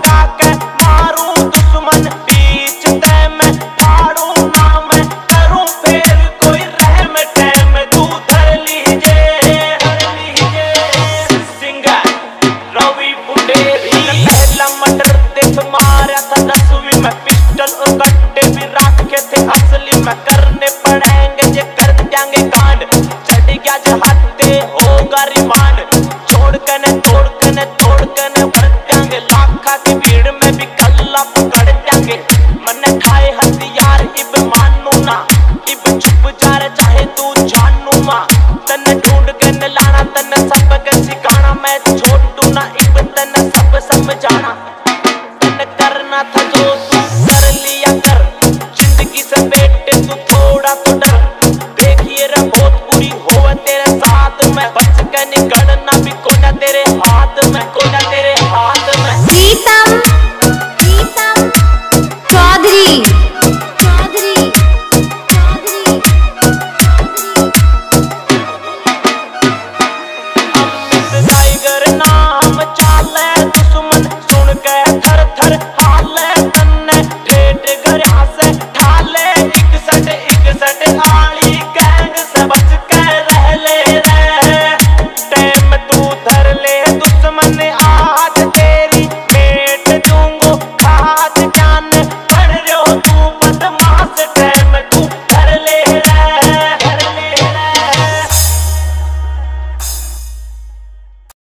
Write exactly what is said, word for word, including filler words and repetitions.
लगा के मारूं दुश्मन बीच तय में फाड़ू ना मैं करूं फिर कोई रहम टैम तू धर लीजे धर लीजे सिंगर रवि बुंडेरी पहला मर्डर देख मारा था दसवीं में पिस्टल और कट्टे भी रखे थे असली में करने पड़ेंगे ये कर जाएंगे कांड चढ़ गया जो हत्ते होगा रिमांड छोड़ कने तोड़ कने तोड़ कने भर जाएंगे लाखा की भीड़ में भी कल्ला पकड़ जाएंगे मने खाए हथियार इब मानू ना इब छुप जा रहे चाहे तू जानू मां तने ढूंढ के न लाना तने सब के सिखाना मैं छोटू ना इब तने सब समझाना तने करना था जो तू कर लिया कर जिंदगी से बेटे तू थोड़ा तो डर